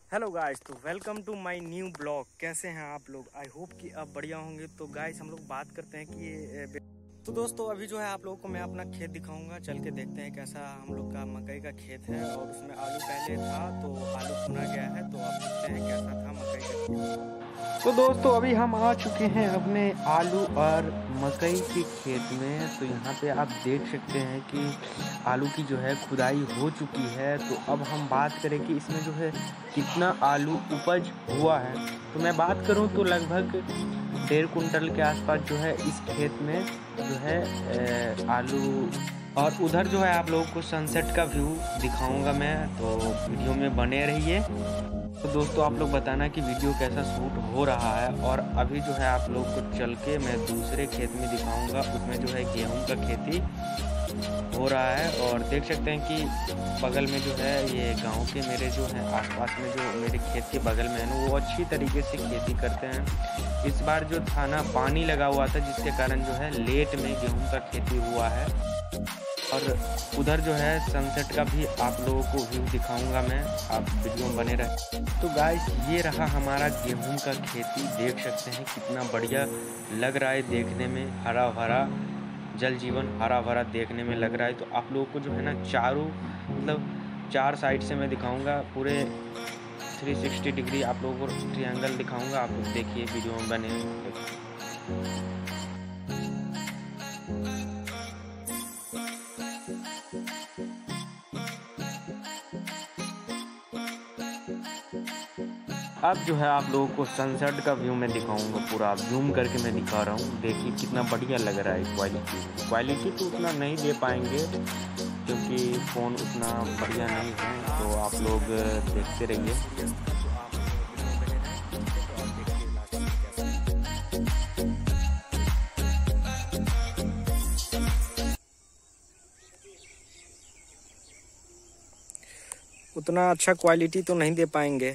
Hello guys, तो welcome to my new blog. कैसे हैं आप लोग? आई होप कि आप बढ़िया होंगे। तो गाइस हम लोग बात करते हैं कि तो दोस्तों अभी जो है आप लोगों को मैं अपना खेत दिखाऊंगा। चल के देखते हैं कैसा हम लोग का मकई का खेत है। और उसमें आलू पहले था तो आलू भुना गया है, तो अब देखते हैं कैसा था मकई का खेत। तो दोस्तों अभी हम आ चुके हैं अपने आलू और मकई के खेत में। तो यहाँ पे आप देख सकते हैं कि आलू की जो है खुदाई हो चुकी है। तो अब हम बात करें कि इसमें जो है कितना आलू उपज हुआ है। तो मैं बात करूँ तो लगभग 1.5 कुंटल के आसपास जो है इस खेत में जो है आलू। और उधर जो है आप लोगों को सनसेट का व्यू दिखाऊंगा मैं, तो वीडियो में बने रहिए। तो दोस्तों आप लोग बताना कि वीडियो कैसा शूट हो रहा है। और अभी जो है आप लोग को चल के मैं दूसरे खेत में दिखाऊंगा। उसमें जो है गेहूं का खेती हो रहा है। और देख सकते हैं कि बगल में जो है ये गांव के मेरे जो है आसपास में जो मेरे खेत के बगल में है ना, वो अच्छी तरीके से खेती करते हैं। इस बार जो था ना पानी लगा हुआ था, जिसके कारण जो है लेट में गेहूँ का खेती हुआ है। और उधर जो है सनसेट का भी आप लोगों को व्यू दिखाऊंगा मैं, आप वीडियो में बने रहे। तो गाइस ये रहा हमारा गेहूं का खेती। देख सकते हैं कितना बढ़िया लग रहा है देखने में, हरा भरा जल जीवन, हरा भरा देखने में लग रहा है। तो आप लोगों को जो है ना चारों मतलब 4 साइड से मैं दिखाऊंगा, पूरे 360 डिग्री आप लोगों को ट्रायंगल दिखाऊंगा। आप लोग देखिए वीडियो में बने। अब जो है आप लोगों को सनसेट का व्यू मैं दिखाऊंगा, पूरा जूम करके मैं दिखा रहा हूँ। देखिए कितना बढ़िया लग रहा है। क्वालिटी तो उतना नहीं दे पाएंगे क्योंकि फ़ोन उतना बढ़िया नहीं है, तो आप लोग देखते रहिए। उतना अच्छा क्वालिटी तो नहीं दे पाएंगे।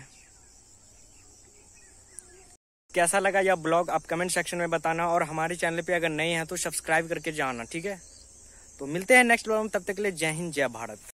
कैसा लगा यह ब्लॉग आप कमेंट सेक्शन में बताना। और हमारे चैनल पे अगर नए हैं तो सब्सक्राइब करके जाना, ठीक है। तो मिलते हैं नेक्स्ट ब्लॉग में, तब तक के लिए जय हिंद जय भारत।